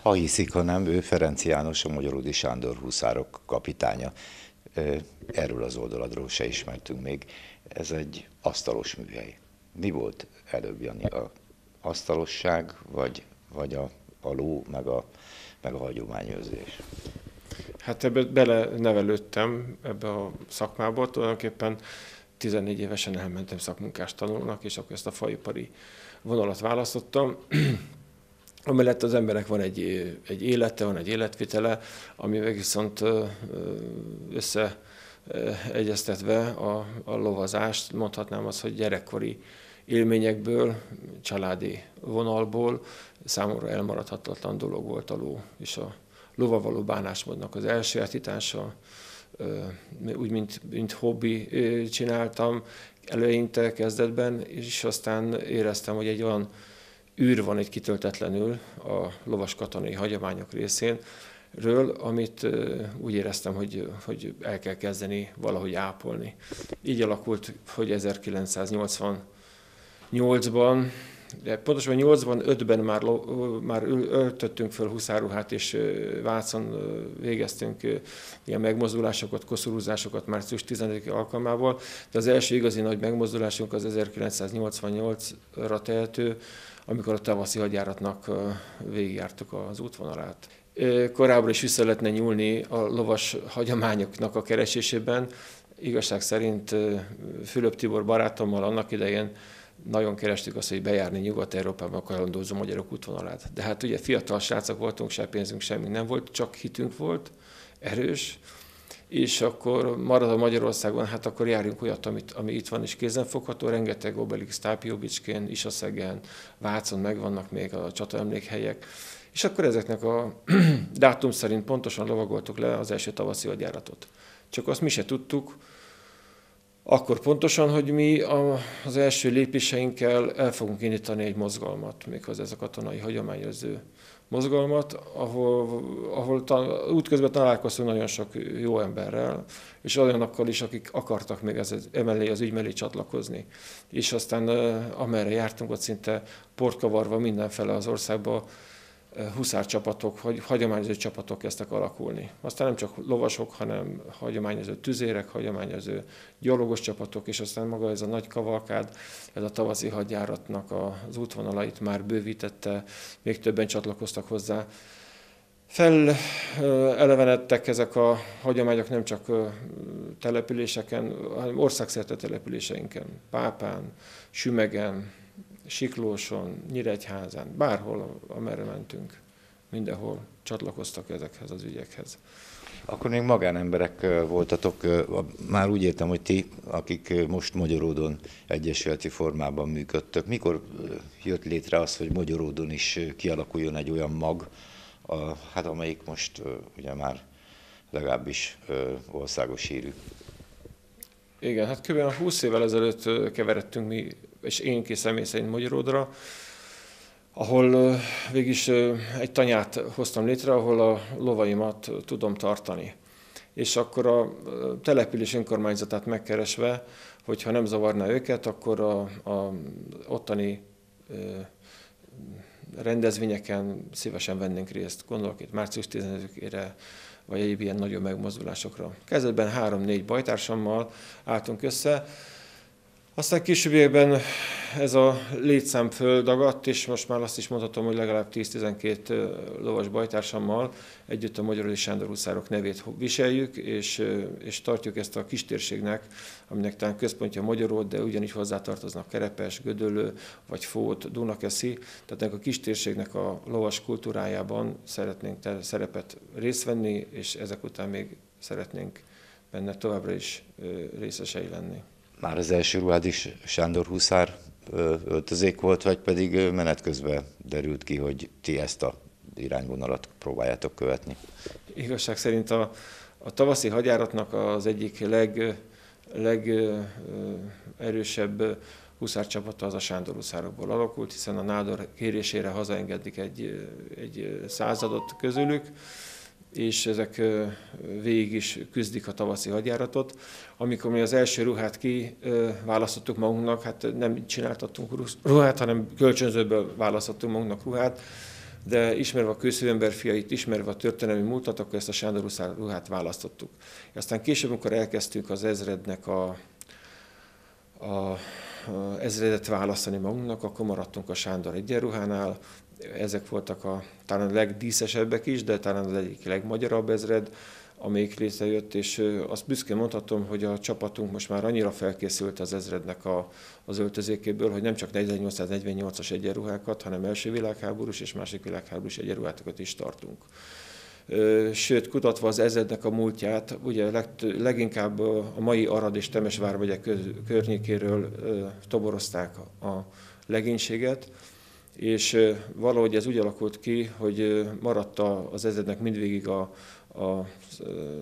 Ha hiszik, ha nem, ő Ferenc János, a Magyaródi Sándor huszárok kapitánya. Erről az oldaladról se ismertünk még. Ez egy asztalos műhely. Mi volt előbb, Jani, a asztalosság, vagy a ló, meg a hagyományőrzés? Hát ebbe belenevelődtem ebbe a szakmába, tulajdonképpen 14 évesen elmentem szakmunkást tanulnak, és akkor ezt a faipari vonalat választottam. Amellett az emberek van egy élete, van egy életvitele, ami meg viszont összeegyeztetve a lovazást, mondhatnám azt, hogy gyerekkori élményekből, családi vonalból számomra elmaradhatatlan dolog volt a ló, és a lóval való bánásmódnak az elsajátítása, úgy, mint hobbi csináltam eleinte, kezdetben, és aztán éreztem, hogy egy olyan űr van egy kitöltetlenül a lovas katonai hagyományok részénről, amit úgy éreztem, hogy el kell kezdeni valahogy ápolni. Így alakult, hogy 1988-ban, de pontosan 85-ben már öltöttünk föl huszárruhát, és Vácon végeztünk ilyen megmozdulásokat, koszorúzásokat március 15 alkalmával, de az első igazi nagy megmozdulásunk az 1988-ra tehető, amikor a tavaszi hadjáratnak végigjártuk az útvonalát. Korábbra is vissza lehetne nyúlni a lovas hagyományoknak a keresésében. Igazság szerint Fülöp Tibor barátommal annak idején nagyon kerestük azt, hogy bejárni Nyugat-Európába a kalandozó magyarok útvonalát. De hát ugye fiatal srácok voltunk, se pénzünk, semmi nem volt, csak hitünk volt, erős, és akkor marad Magyarországon, hát akkor járjunk olyat, ami itt van is kézenfogható, rengeteg Obelix, Tápióbicskén, Isaszegen, Vácon megvannak még a csataemlékhelyek, és akkor ezeknek a dátum szerint pontosan lovagoltuk le az első tavaszi hadjáratot. Csak azt mi se tudtuk, akkor pontosan, hogy mi az első lépéseinkkel el fogunk indítani egy mozgalmat, méghozzá ez a katonai hagyományőrző mozgalmat, ahol útközben találkoztunk nagyon sok jó emberrel, és olyanokkal is, akik akartak még emellé az ügy mellé csatlakozni. És aztán amerre jártunk, ott szinte portkavarva mindenfele az országba huszárcsapatok, hagyományozó csapatok kezdtek alakulni. Aztán nem csak lovasok, hanem hagyományozó tüzérek, hagyományozó gyalogos csapatok, és aztán maga ez a nagy kavalkád, ez a tavaszi hadjáratnak az útvonalait már bővítette, még többen csatlakoztak hozzá. Felelevenedtek ezek a hagyományok nem csak településeken, hanem országszerte településeinken, Pápán, Sümegen, Siklóson, Nyíregyházán, bárhol, amerre mentünk, mindenhol csatlakoztak ezekhez az ügyekhez. Akkor még magánemberek voltatok, már úgy értem, hogy ti, akik most Magyaródon egyesületi formában működtök. Mikor jött létre az, hogy Magyaródon is kialakuljon egy olyan mag, hát amelyik most ugye már legalábbis országos hírű? Igen, hát kb. 20 évvel ezelőtt keveredtünk mi, és én ki személy szerint Magyaródra, ahol végig egy tanyát hoztam létre, ahol a lovaimat tudom tartani. És akkor a település önkormányzatát megkeresve, hogyha nem zavarná őket, akkor a ottani rendezvényeken szívesen vennénk részt. Gondolok itt március 15-ére, vagy egyéb ilyen nagyobb megmozdulásokra. Kezdetben 3-4 bajtársammal álltunk össze, aztán későbbiekben ez a létszám földagadt, és most már azt is mondhatom, hogy legalább 10-12 lovas bajtársammal együtt a Magyaródi Sándor huszárok nevét viseljük, és tartjuk ezt a kistérségnek, aminek talán központja Magyaród, de ugyanígy hozzátartoznak Kerepes, Gödöllő, vagy Fót, Dunakeszi. Tehát ennek a kistérségnek a lovas kultúrájában szeretnénk szerepet részt venni, és ezek után még szeretnénk benne továbbra is részesei lenni. Már az első ruhád is Sándor huszár öltözék volt, vagy pedig menet közben derült ki, hogy ti ezt a irányvonalat próbáljátok követni? Igazság szerint a tavaszi hadjáratnak az egyik legerősebb huszárcsapata az a Sándor huszárokból alakult, hiszen a nádor kérésére hazaengedik egy századot közülük, és ezek végig is küzdik a tavaszi hadjáratot. Amikor mi az első ruhát kiválasztottuk magunknak, hát nem csináltattunk ruhát, hanem kölcsönzőből választottunk magunknak ruhát, de ismerve a kőszívember fiait, ismerve a történelmi múltat, akkor ezt a Sándor huszár ruhát választottuk. Aztán később, amikor elkezdtük az ezrednek a ezredet választani magunknak, akkor maradtunk a Sándor egyenruhánál. Ezek voltak talán a legdíszesebbek is, de talán az egyik legmagyarabb ezred, amelyik létrejött, és azt büszkén mondhatom, hogy a csapatunk most már annyira felkészült az ezrednek az öltözékéből, hogy nem csak 1848-as egyenruhákat, hanem első világháborús és második világháborús egyenruhákat is tartunk. Sőt, kutatva az ezrednek a múltját, ugye leginkább a mai Arad és Temes vármegye környékéről toborozták a legénységet, és valahogy ez úgy alakult ki, hogy maradt az ezrednek mindvégig az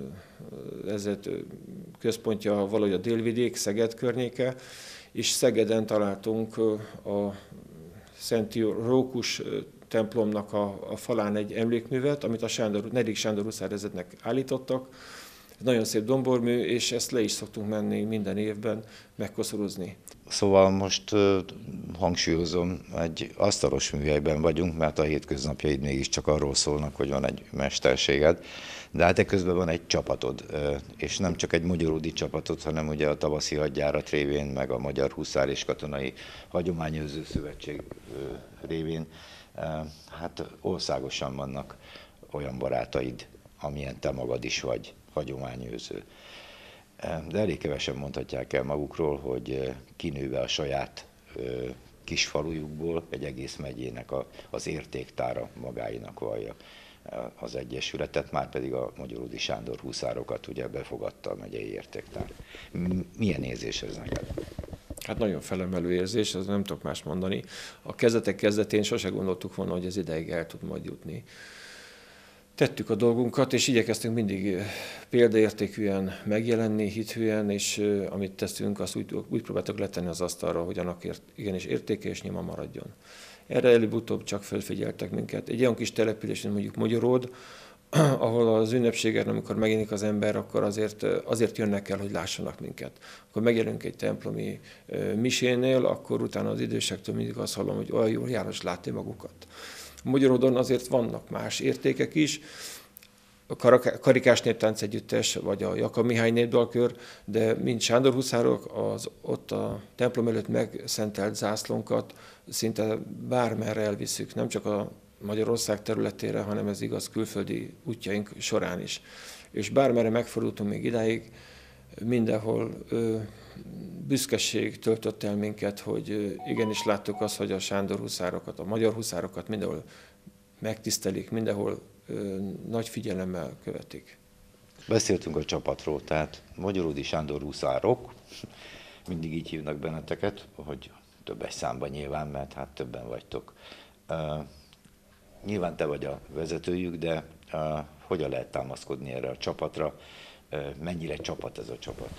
ezred központja valahogy a délvidék, Szeged környéke, és Szegeden találtunk a Szent Rókus templomnak a falán egy emlékművet, amit a 4. Sándor huszár ezrednek állítottak. Nagyon szép dombormű, és ezt le is szoktunk menni minden évben megkoszorozni. Szóval most hangsúlyozom, egy asztalos műhelyben vagyunk, mert a hétköznapjaid mégiscsak arról szólnak, hogy van egy mesterséged, de hát eközben van egy csapatod, és nem csak egy magyaródi csapatod, hanem ugye a tavaszi hadjárat révén, meg a Magyar Huszár és Katonai Hagyományőrző Szövetség révén, hát országosan vannak olyan barátaid, amilyen te magad is vagy, hagyományőrző. De elég kevesen mondhatják el magukról, hogy kinőve a saját kis falujukból egy egész megyének az értéktára magáinak vallja az Egyesületet, már pedig a Magyaródi Sándor huszárokat ugye befogadta a megyei értéktár. Milyen érzés ez neked? Hát nagyon felemelő érzés, ez nem tudok más mondani. A kezdetek kezdetén sose gondoltuk volna, hogy ez ideig el tud majd jutni. Tettük a dolgunkat, és igyekeztünk mindig példaértékűen megjelenni, hithűen, és amit teszünk, azt úgy próbáltuk letenni az asztalra, hogy annak igenis értéke és nyoma maradjon. Erre előbb-utóbb csak felfigyeltek minket. Egy olyan kis település, mint mondjuk Magyaród, ahol az ünnepségen, amikor megjelenik az ember, akkor azért jönnek el, hogy lássanak minket. Akkor megjelenünk egy templomi misénél, akkor utána az idősektől mindig azt hallom, hogy olyan jól járos látni magukat. Magyaródon azért vannak más értékek is, a Karikás Néptánc Együttes, vagy a Jakab Mihály Népdalkör, de mint Sándor huszárok, ott a templom előtt megszentelt zászlónkat szinte bármerre elviszük, nem csak a Magyarország területére, hanem ez igaz külföldi útjaink során is. És bármerre megfordultunk még idáig, mindenhol büszkeség töltött el minket, hogy igenis láttuk azt, hogy a Sándor huszárokat, a magyar huszárokat mindenhol megtisztelik, mindenhol nagy figyelemmel követik. Beszéltünk a csapatról, tehát Magyaródi Sándor huszárok, mindig így hívnak benneteket, hogy többes számban nyilván, mert hát többen vagytok. Nyilván te vagy a vezetőjük, de hogyan lehet támaszkodni erre a csapatra? Mennyire csapat ez a csapat?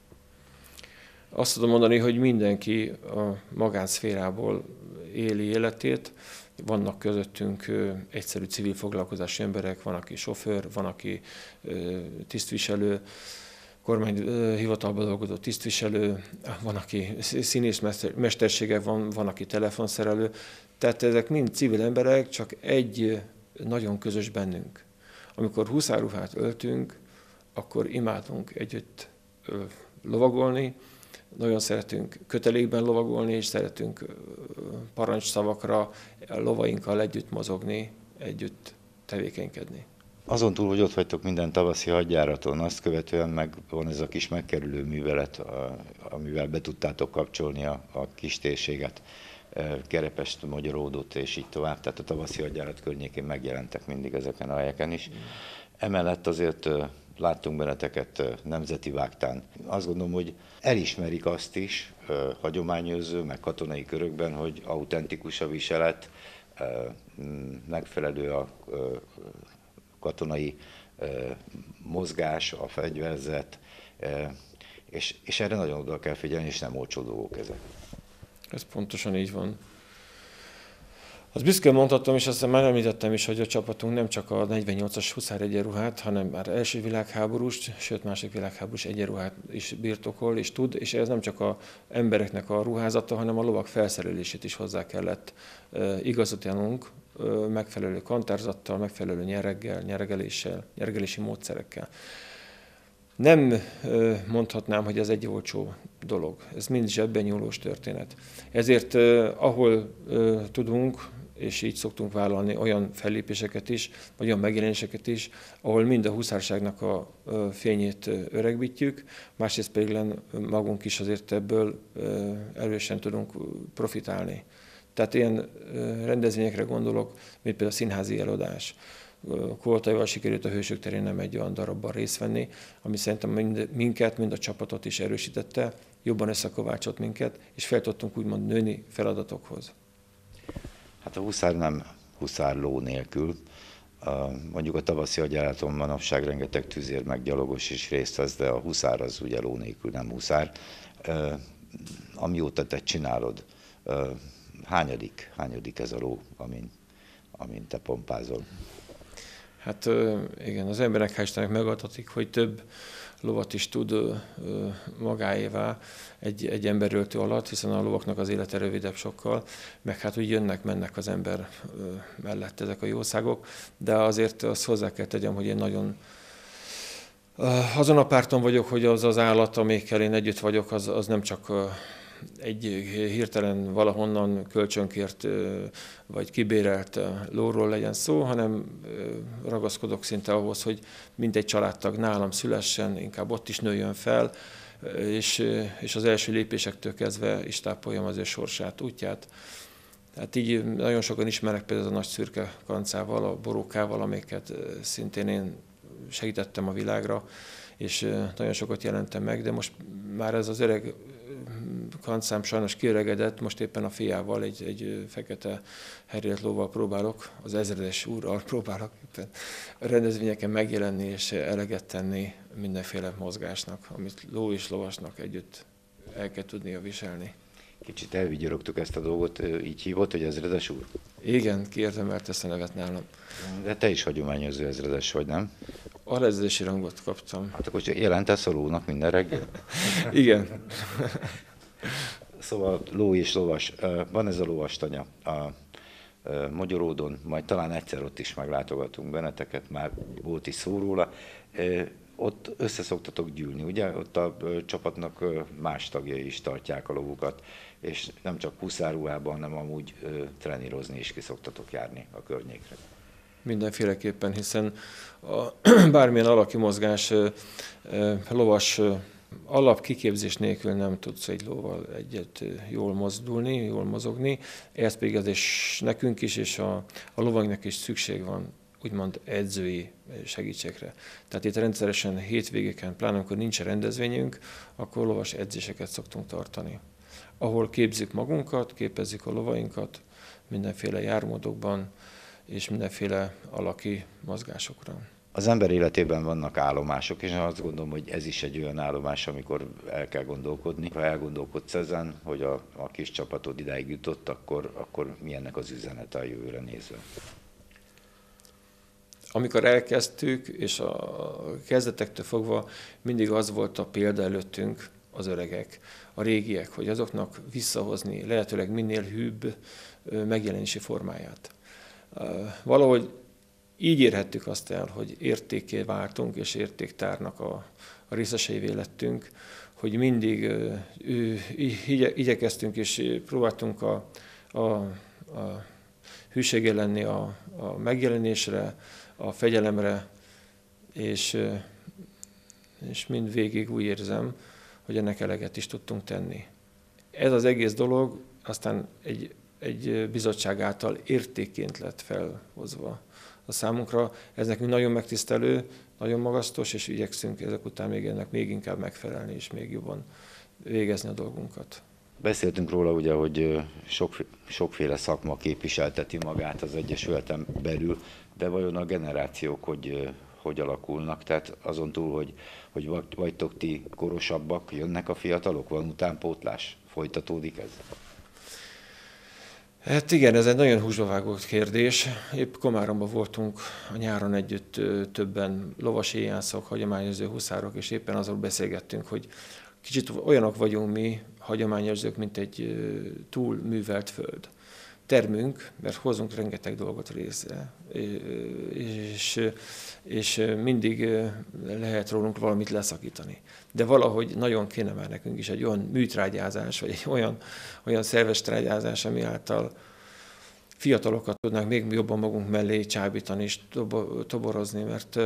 Azt tudom mondani, hogy mindenki a magánszférából éli életét. Vannak közöttünk egyszerű civil foglalkozású emberek, van, aki sofőr, van, aki tisztviselő, kormányhivatalban dolgozó tisztviselő, van, aki színész mestersége, van, aki telefonszerelő. Tehát ezek mind civil emberek, csak egy nagyon közös bennünk. Amikor huszárruhát öltünk, akkor imádunk együtt lovagolni, nagyon szeretünk kötelékben lovagolni, és szeretünk parancsszavakra lovainkkal együtt mozogni, együtt tevékenykedni. Azon túl, hogy ott vagytok minden tavaszi hadjáraton, azt követően meg van ez a kis megkerülő művelet, amivel be tudtátok kapcsolni a kis térséget, Kerepest, Magyaródot és így tovább. Tehát a tavaszi hadjárat környékén megjelentek mindig ezeken a helyeken is. Emellett azért láttunk benneteket nemzeti vágtán. Azt gondolom, hogy elismerik azt is hagyományőrző, meg katonai körökben, hogy autentikus a viselet, megfelelő a katonai mozgás, a fegyverzet, és erre nagyon oda kell figyelni, és nem olcsó dolgok ezek. Ez pontosan így van. Azt büszkén mondhatom, és azt már említettem is, hogy a csapatunk nem csak a 48-as huszár egyenruhát, hanem már első világháborús, sőt második világháborús egyenruhát is birtokol és tud, és ez nem csak az embereknek a ruházata, hanem a lovak felszerelését is hozzá kellett igazítanunk megfelelő kantárzattal, megfelelő nyereggel, nyeregelési módszerekkel. Nem mondhatnám, hogy ez egy olcsó dolog. Ez mind zsebben nyúlós történet. Ezért ahol tudunk, és így szoktunk vállalni olyan fellépéseket is, vagy olyan megjelenéseket is, ahol mind a huszárságnak a fényét öregbítjük, másrészt pedig magunk is azért ebből erősen tudunk profitálni. Tehát ilyen rendezvényekre gondolok, mint például a színházi előadás. Koltajval sikerült a Hősök terén nem egy olyan darabban részt venni, ami szerintem minket, mind a csapatot is erősítette, jobban összekovácsolt minket, és fel tudtunk úgymond nőni feladatokhoz. Hát a huszár nem huszár ló nélkül. Mondjuk a tavaszi hadjáraton manapság rengeteg tüzér meg gyalogos is részt vesz, de a huszár az ugye ló nélkül nem huszár. Amióta te csinálod, hányadik ez a ló, amin te pompázol? Hát igen, az embernek hál' Istennek megadatik, hogy több lovat is tud magáévá egy emberöltő alatt, hiszen a lovaknak az élete rövidebb sokkal, meg hát úgy jönnek-mennek az ember mellett ezek a jószágok, de azért azt hozzá kell tegyem, hogy én nagyon azon a párton vagyok, hogy az az állat, amikkel én együtt vagyok, az nem csak egy hirtelen valahonnan kölcsönkért vagy kibérelt lóról legyen szó, hanem ragaszkodok szinte ahhoz, hogy mindegy családtag nálam szülessen, inkább ott is nőjön fel, és az első lépésektől kezdve is tápoljam az ő sorsát, útját. Hát így nagyon sokan ismerek például a nagy szürke kancával, a borókával, amiket szintén én segítettem a világra, és nagyon sokat jelentem meg, de most már ez az öreg kancám sajnos kiöregedett, most éppen a fiával egy fekete herélt lóval próbálok, az ezredes úrral próbálok éppen a rendezvényeken megjelenni és eleget tenni mindenféle mozgásnak, amit ló és lovasnak együtt el kell tudnia viselni. Kicsit elvigyorogtuk ezt a dolgot, így hívott, hogy ezredes úr? Igen, kiérdemelt ezt a nevet nálam. De te is hagyományozó ezredes vagy, nem? Alezredesi rangot kaptam. Hát akkor jelentesz a lónak minden reggel? Igen. Szóval ló és lovas. Van ez a lovastanya a Magyaródon, majd talán egyszer ott is meglátogatunk benneteket, már volt is szó róla. Ott összeszoktatok gyűlni, ugye? Ott a csapatnak más tagjai is tartják a lovukat, és nem csak huszárruhában, hanem amúgy trenírozni is ki szoktatok járni a környékre. Mindenféleképpen, hiszen bármilyen alaki mozgás, lovas alapkiképzés nélkül nem tudsz egy lóval egyet jól mozdulni, jól mozogni. Ez pedig az is nekünk is, és a lovainknak is szükség van úgymond edzői segítségre. Tehát itt rendszeresen hétvégéken, pláne amikor nincs rendezvényünk, akkor lovas edzéseket szoktunk tartani. Ahol képzzük magunkat, képezzük a lovainkat mindenféle jármódokban, és mindenféle alaki mozgásokra. Az ember életében vannak állomások, és azt gondolom, hogy ez is egy olyan állomás, amikor el kell gondolkodni. Ha elgondolkodsz ezen, hogy a kis csapatod idáig jutott, akkor mi ennek az üzenete a jövőre nézve? Amikor elkezdtük, és a kezdetektől fogva mindig az volt a példa előttünk, az öregek, a régiek, hogy azoknak visszahozni lehetőleg minél hűbb megjelenési formáját. Valahogy így érhettük azt el, hogy értékké váltunk, és értéktárnak a részeseivé lettünk, hogy mindig igyekeztünk, és próbáltunk a hűséggel lenni a megjelenésre, a fegyelemre, és mind végig úgy érzem, hogy ennek eleget is tudtunk tenni. Ez az egész dolog aztán egy bizottság által értékként lett felhozva a számunkra. Ez nekünk nagyon megtisztelő, nagyon magasztos, és igyekszünk ezek után még inkább megfelelni, és még jobban végezni a dolgunkat. Beszéltünk róla ugye, hogy sokféle szakma képviselteti magát az Egyesületen belül, de vajon a generációk hogy alakulnak? Tehát azon túl, hogy vagytok ti korosabbak, jönnek a fiatalok, van utánpótlás? Folytatódik ez? Hát igen, ez egy nagyon húsba vágott kérdés. Épp Komáromban voltunk a nyáron együtt többen lovaséjánszok, hagyományozó huszárok, és éppen azon beszélgettünk, hogy kicsit olyanok vagyunk mi, hagyományozók, mint egy túl művelt föld. termünk, mert hozunk rengeteg dolgot részre, és mindig lehet rólunk valamit leszakítani. De valahogy nagyon kéne már nekünk is egy olyan műtrágyázás, vagy egy olyan szerves trágyázás, ami által fiatalokat tudnánk még jobban magunk mellé csábítani és toborozni, mert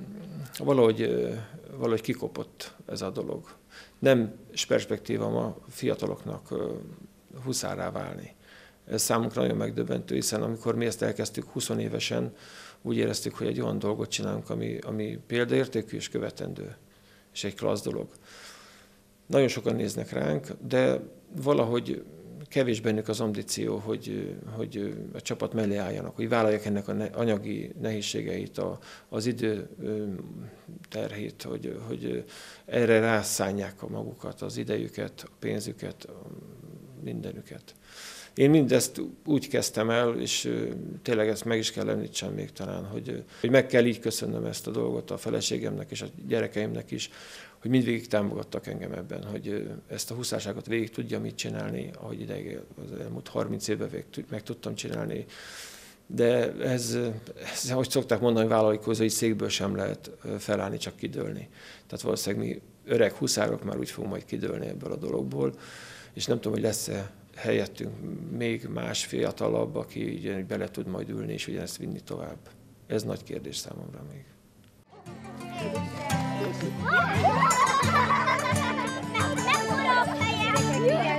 valahogy kikopott ez a dolog. Nem perspektíva ma fiataloknak huszárrá válni. Ez számunkra nagyon megdöbbentő, hiszen amikor mi ezt elkezdtük 20 évesen, úgy éreztük, hogy egy olyan dolgot csinálunk, ami példaértékű és követendő, és egy klassz dolog. Nagyon sokan néznek ránk, de valahogy kevés bennük az ambíció, hogy a csapat mellé álljanak, hogy vállalják ennek a anyagi nehézségeit, az idő terhét, hogy erre rászánják a magukat, az idejüket, a pénzüket, mindenüket. Én mindezt úgy kezdtem el, és tényleg ezt meg is kell említsem még talán, hogy meg kell így köszönnöm ezt a dolgot a feleségemnek és a gyerekeimnek is, hogy mindvégig támogattak engem ebben, hogy ezt a huszárságot végig tudjam így csinálni, ahogy ideig az elmúlt 30 évben meg tudtam csinálni. De ez ahogy szokták mondani, vállalkozói székből sem lehet felállni, csak kidőlni. Tehát valószínűleg mi öreg huszárok már úgy fogunk majd kidőlni ebből a dologból, és nem tudom, hogy lesz-e helyettünk még más fiatalabb, aki így bele tud majd ülni, és ugyanezt vinni tovább. Ez nagy kérdés számomra még. Nem,